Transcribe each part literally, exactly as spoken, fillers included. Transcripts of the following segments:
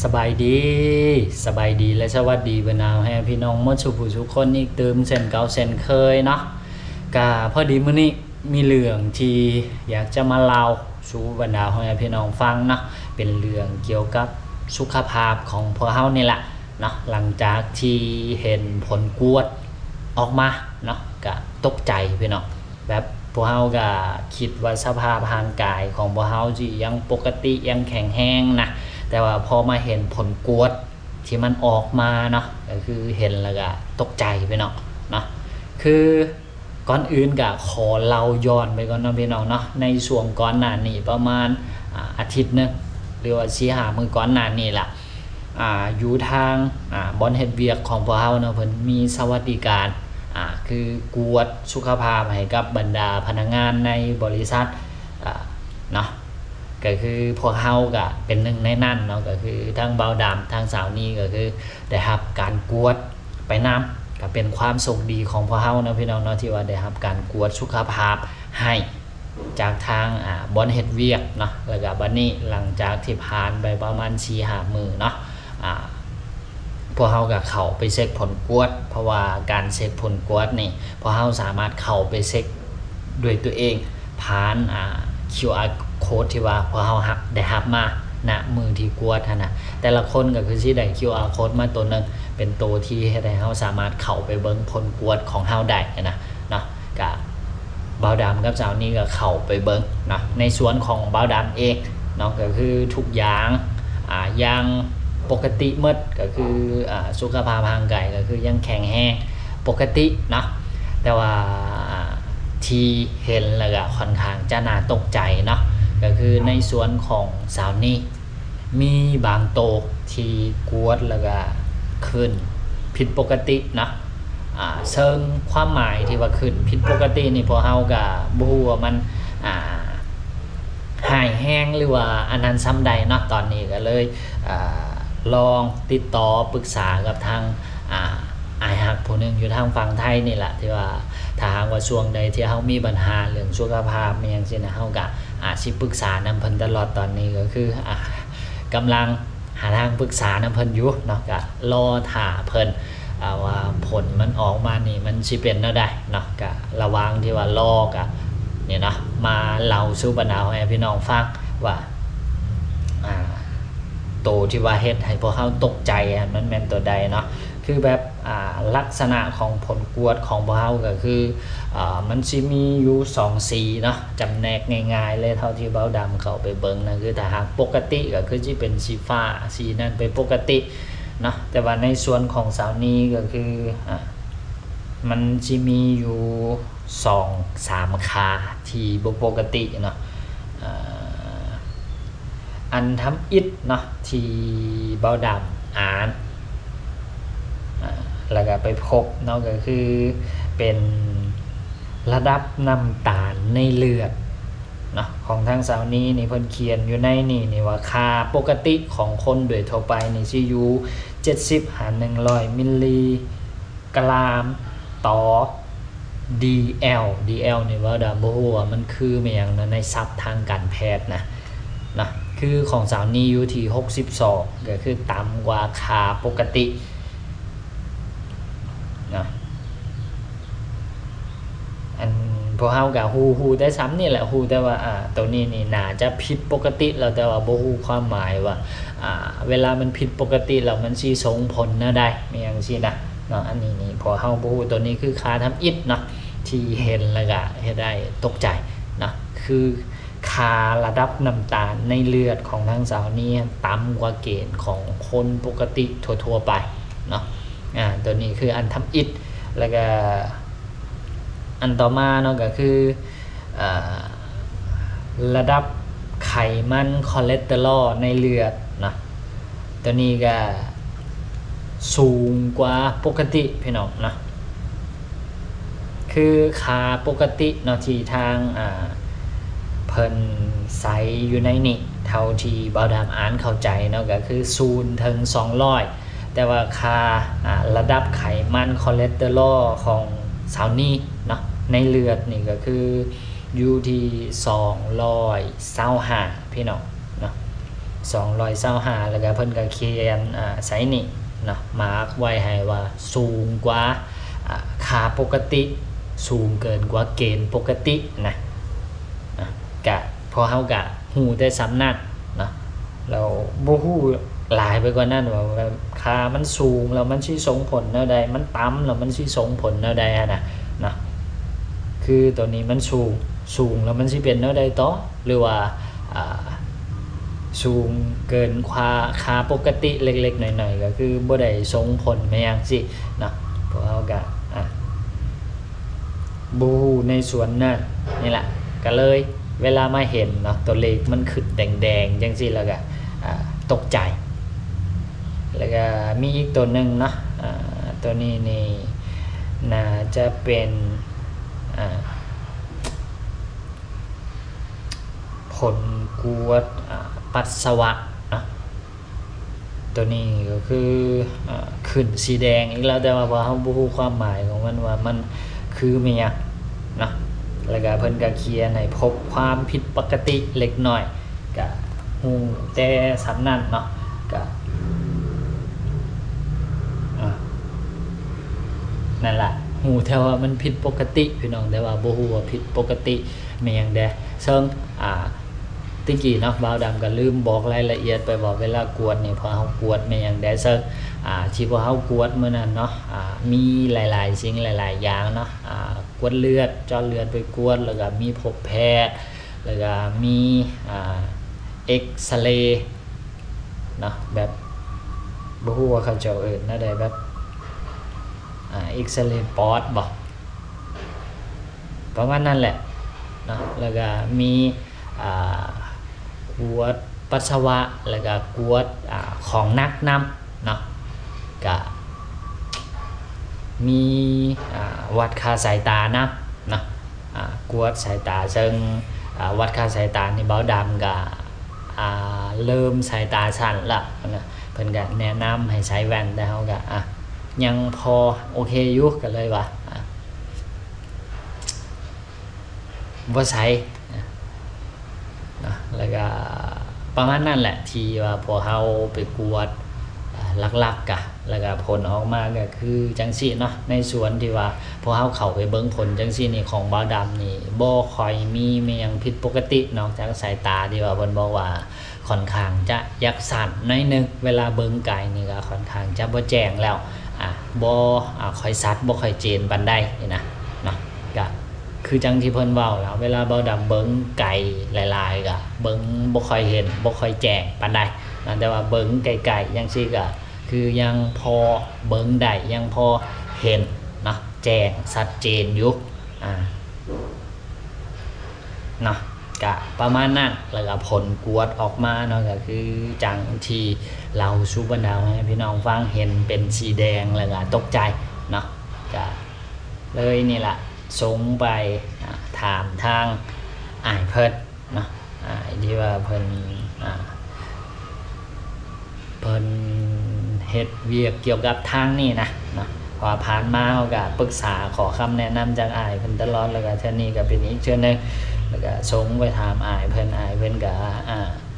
สบายดีสบายดีและสวัสดีบรรดาให้พี่น้องหมดสุขทุกคนอีกเติมเส้นเก่าเส้นเคยเนาะกะพอดีมื้อนี้มีเรื่องที่อยากจะมาเล่าสู่บรรดาให้พี่น้องฟังเนาะเป็นเรื่องเกี่ยวกับสุขภาพของพวกเฮานี่แหละเนาะหลังจากที่เห็นผลกวดออกมาเนาะก็ตกใจพี่น้องแบบพวกเฮาก็คิดว่าสภาพร่างกายของพวกเฮาสิยังปกติยังแข็งแรงนะแต่ว่าพอมาเห็นผลกวดที่มันออกมาเนาะก็คือเห็นแล้วก็ตกใจพี่น้องเนาะคือก่อนอื่นก็ขอเล่าย้อนไปก่อนเนาะพี่น้องเนาะในช่วงก่อนหน้านี้ประมาณอาทิตย์นึงหรือว่าสี่ห้ามื้อก่อนหน้านี้ล่ะอ่าอยู่ทางอ่าบ่อนเฮ็ดเวียกของพวกเฮาเนาะเพิ่นมีสวัสดิการอ่าคือกวดสุขภาพให้กับบรรดาพนักงานในบริษัทอ่าเนาะก็คือพวกเฮาก็เป็นหนึ่งในนั้นเนาะก็คือทั้งเบาดำทั้งสาวนี้ก็คือได้รับการกวดไปนำก็เป็นความโชคดีของพวกเฮาเนาะพี่น้องเนาะที่ว่าได้รับการกวดสุขภาพให้จากทางอ่าบ่อนเฮ็ดเวียกเนาะแล้วก็บัดนี้หลังจากที่ผ่านไปประมาณ สี่ห้า มื้อเนาะอ่าพวกเฮาก็เข้าไปเช็คผลกวดเพราะว่าการเช็คผลกวดนี่พวกเฮาสามารถเข้าไปเช็คด้วยตัวเองผ่านอ่า คิว อาร์ code ที่ว่าพวกเฮารับได้รับมาณมือที่กวดหั่นน่ะแต่ละคนก็คือสิได้ คิว อาร์ code มาตัวนึงเป็นตัวที่เฮ็ดให้เฮาสามารถเข้าไปเบิ่งผลกวดของเฮาได้นะเนาะก็บ่าวดำกับสาวนี้ก็เข้าไปเบิ่งเนาะในส่วนของบ่าวดำเองเนาะก็คือทุกอย่างอ่าอย่างปกติหมดก็คืออ่าสุขภาพร่างกายก็คือยังแข็งแรงปกติเนาะแต่ว่าที่เห็นแล้วก็ค่อนข้างจะน่าตกใจเนาะก็คือในส่วนของสาวนี้มีบางโตที่กวดแล้วก็ขึ้นผิดปกติเนาะอ่าเชิงความหมายที่ว่าขึ้นผิดปกตินี่พอเฮาก็บ่ฮู้ว่ามันอ่าหายแห้งหรือว่าอันนั้นซ้ำใดเนาะตอนนี้ก็เลยอ่าลองติดต่อปรึกษากับทางอ่าอ้ายฮักผู้นึงอยู่ทางฝั่งไทยนี่แหละที่ว่าถ้าหากว่าช่วงใดที่เฮามีปัญหาเรื่องสุขภาพมีหยังซี่นะเฮาก็อาจสิปรึกษานำเพิ่นตลอดตอนนี้ก็คืออ่ากำลังหาทางปรึกษานำเพิ่นอยู่เนาะก็รอท่าเพิ่นอ่าว่าผลมันออกมานี่มันสิเป็นแนวใดเนาะก็ระหว่างที่ว่ารอก็นี่เนาะมาเล่าสู่บรรดาให้พี่น้องฟังว่าอ่าโตที่ว่าเฮ็ดให้พวกเฮาตกใจมันแม่นตัวใดเนาะคือแบบอ่าลักษณะของผลกวดของพวกเฮาก็คืออ่ามันสิมีอยู่สองสีเนาะจำแนกง่ายๆเลยเท่าที่เบ้าดำเข้าไปเบิ่งนะคือถ้าหากปกติก็คือสิเป็นสีฟ้าสีนั้นเป็นปกติเนาะแต่ว่าในส่วนของสาวนี้ก็คืออ่ามันสิมีอยู่สอง สามค่าที่บ่ปกติเนาะอ่าอันทำอิฐเนาะที่เบ้าดำอ่านแล้วก็ไปพบเนาะก็คือเป็นระดับน้ำตาลในเลือดเนาะของทางสาวนี้นี่เพิ่นเขียนอยู่ในนี่นี่ว่าค่าปกติของคนโดยทั่วไปนี่สิอยู่เจ็ดสิบหารหนึ่งร้อยมิลลิกรัมต่อ ดี แอล ดี แอล นี่ว่าดาบ่ฮู้ว่ามันคือแม่หยังนะในศัพท์ทางการแพทย์นะนะคือของสาวนี้อยู่ที่หกสิบสองก็คือต่ำกว่าค่าปกตินะอันพวกเฮาก็ฮู้ฮู้แต่ซ้ำนี่แหละฮู้แต่ว่าอ่าตัวนี้นี่น่าจะผิดปกติแล้วแต่ว่าบ่ฮู้ความหมายว่าอ่าเวลามันผิดปกติแล้วมันสิส่งผลแนวใดแม่นจังซี่นะเนาะอันนี้นี่พอเฮาบ่ฮู้ตัวนี้คือค่าทำอิฐเนาะที่เห็นแล้วก็เฮ็ดได้ตกใจเนาะคือค่าระดับน้ำตาลในเลือดของทางสาวนี้ต่ำกว่าเกณฑ์ของคนปกติทั่วๆไปเนาะอ่าตัวนี้คืออันทำอิฐแล้วก็อันต่อมาเนาะก็คืออ่าระดับไขมันคอเลสเตอรอลในเลือดนะตัวนี้ก็สูงกว่าปกติพี่น้องนะคือค่าปกติเนาะที่ทางอ่าเพิ่นใส่อยู่ในนี่เท่าที่บ่าวดำอ่านเข้าใจเนาะก็คือศูนย์ถึงสองร้อยแต่ว่าค่าอ่าระดับไขมันคอเลสเตอรอลของสาวนี้เนาะในเลือดนี่ก็คืออยู่ที่สองร้อยยี่สิบห้าพี่น้องเนาะสองร้อยเศร้าหาแล้วก็เพิ่นก็เขียนอ่าไซนี่เนาะมาร์กไว้ให้ว่าสูงกว่าอ่าค่าปกติสูงเกินกว่าเกณฑ์ปกตินะนะกะพอเฮากะฮู้ได้สำนักเนาะเราบ่ฮู้หลายไปกว่านั้นว่าค่ามันสูงแล้วมันสิส่งผลแนวใดมันต่ำแล้วมันสิส่งผลแนวใดอะนะเนาะคือตัวนี้มันสูงสูงแล้วมันสิเป็นแนวใดต่อหรือว่าอ่าสูงเกินค่าค่าปกติเล็กๆหน่อยๆก็คือบ่ได้ส่งผลแม่นสิเนาะพวกเฮาก็อ่ะบ่ฮู้ในส่วนนั้นนี่แหละก็เลยเวลามาเห็นเนาะตัวเลขมันขึ้นแดงๆจังซี่แล้วก็อ่าตกใจแล้วก็มีอีกตัวหนึ่งเนาะอ่าตัวนี้นี่น่าจะเป็นอ่าผลกวดอ่าปัสสาวะเนาะตัวนี้ก็คืออ่าขึ้นสีแดงอีกแล้วแต่ว่าเราบ่รู้ความหมายของมันว่ามันคือมีหยังเนาะแล้วก็เพิ่นก็เขียนให้พบความผิดปกติเล็กน้อยก็ฮู้แต่สำนั้นเนาะก็นั่นแหละหูแต่ว่ามันผิดปกติพี่น้องแต่ว่าบ่ฮู้ว่าผิดปกติแม่นหยังแดซึ่งอ่าตะกี้เนาะบ่าวดำก็ลืมบอกรายละเอียดไปว่าเวลากวดนี่พอเฮากวดแม่นหยังแดซึ่งอ่าที่พอเฮากวดมื้อนั้นเนาะอ่ามีหลายๆสิ่งหลายๆอย่างเนาะอ่ากวดเลือดเจาะเลือดไปกวดแล้วก็มีพบแพทย์แล้วก็มีอ่าเอ็กซเรย์เนาะแบบบ่ฮู้ว่าเขาเจ้าเอิ้นแนวใดแบบอ่าเอ็กซเรย์ปอดบ่ประมาณนั้นแหละเนาะแล้วก็มีอ่ากวดปัสสาวะแล้วก็กวดอ่าของหนักนำเนาะก็มีอ่าวัดค่าสายตานะเนาะอ่ากวดสายตาซึ่งอ่าวัดค่าสายตานี่เบาดำก็อ่าเริ่มสายตาสั้นละนะเพิ่นก็แนะนำให้ใช้แว่นแต่เฮาก็อ่ะยังพอโอเคอยู่กันเลยว่ะบ่ใช้นะแล้วก็ประมาณนั้นแหละที่ว่าพอเฮาไปกวดหลักๆกะแล้วก็ผลออกมาก็คือจังซี่เนาะในส่วนที่ว่าพอเฮาเข้าไปเบิ่งผลจังซี่นี่ของบ่าวดำนี่บ่ค่อยมีมีหยังผิดปกตินอกจากสายตาที่ว่าเพิ่นบอกว่าค่อนข้างจะยักสั่นน้อยนึงเวลาเบิ่งไกลนี่ก็ค่อนข้างจะบ่แจ้งแล้วอ่ะบ่อ่าค่อยชัดบ่ค่อยเจนปานใดนี่นะเนาะก็คือจังที่เพิ่นเว้าแล้วเวลาบ่าวดำเบิ่งไกลหลายๆก็เบิ่งบ่ค่อยเห็นบ่ค่อยแจ้งปานใดนะแต่ว่าเบิ่งไกลๆจังซี่ก็คือยังพอเบิ่งได้ยังพอเห็นเนาะแจ้งชัดเจนอยู่อ่าเนาะก็ประมาณนั้นแล้วก็ผลกวดออกมาเนาะก็คือจังที่เราสู่บรรดาให้พี่น้องฟังเห็นเป็นสีแดงแล้วก็ตกใจเนาะก็เลยนี่ล่ะส่งไปถามทางอ้ายเพิ่นเนาะอ้ายที่ว่าเพิ่นอ่าเพิ่นเฮ็ดเวียกเกี่ยวกับทางนี้นะเนาะพอผ่านมาเฮาก็ปรึกษาขอคำแนะนำจากอ้ายเพิ่นตลอดแล้วก็เทื่อนี้ก็เป็นอีกเทื่อนึงแล้วก็ส่งไปถามอ้ายเพิ่นอ้ายเพิ่นก็อ่า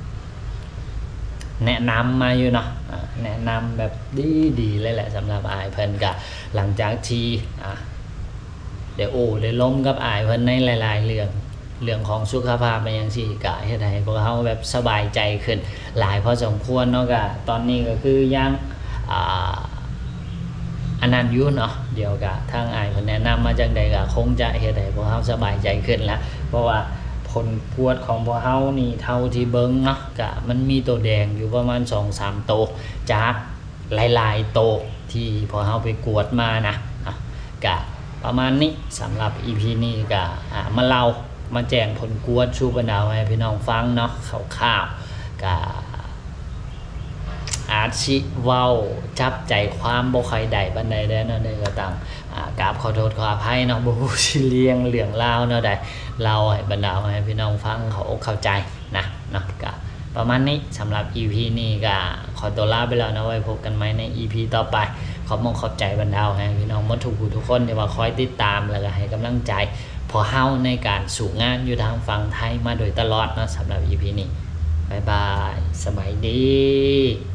แนะนำมาอยู่เนาะอ่าแนะนำแบบดีๆเลยแหละสำหรับอ้ายเพิ่นก็หลังจากที่อ่าได้โอ้ได้ล้มกับอ้ายเพิ่นในหลายๆเรื่องเรื่องของสุขภาพเป็นจังซี่ก็เฮ็ดให้พวกเฮาแบบสบายใจขึ้นหลายพอสมควรเนาะก็ตอนนี้ก็คือยังอ่าอันนั้นอยู่เนาะเดี๋ยวก็ทางอ้ายเพิ่นแนะนำมาจังได๋ก็คงจะเฮ็ดให้พวกเฮาสบายใจขึ้นแล้วเพราะว่าผลปวดของพวกเฮานี่เท่าที่เบิ่งเนาะก็มันมีตัวแดงอยู่ประมาณ สองสาม ตัวจากหลายๆตัวที่พอเฮาไปกวดมานะก็ประมาณนี้สำหรับ อี พี นี้ก็อ่ามาเล่ามาแจ้งผลกวดสู่บรรดาให้พี่น้องฟังเนาะคร่าวๆก็อาจสิเว้าจับใจความบ่ค่อยได้ปานใดเด้อเนาะเด้อก็ต้องอ่ากราบขอโทษขออภัยเนาะบ่ฮู้สิเรียงเรื่องราวเนาะได้เล่าให้บรรดาให้พี่น้องฟังเขาอกเข้าใจนะเนาะก็ประมาณนี้สำหรับ อี พี นี้ก็ขอตัวลาไปแล้วนะไว้พบกันใหม่ใน อี พี ต่อไปขอบคุณขอบใจบรรดาให้พี่น้องหมดทุกผู้ทุกคนที่ว่าคอยติดตามแล้วก็ให้กำลังใจพอเฮาในการสู่งานอยู่ทางฝั่งไทยมาโดยตลอดเนาะสำหรับ อี พี นี้บ๊ายบายสบายดี